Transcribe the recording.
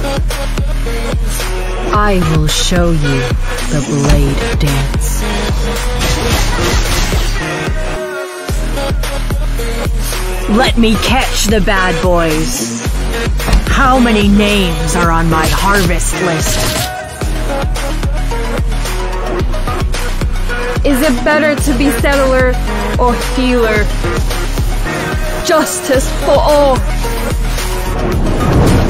I will show you the blade dance. Let me catch the bad boys. How many names are on my harvest list? Is it better to be settler or healer? Justice for all!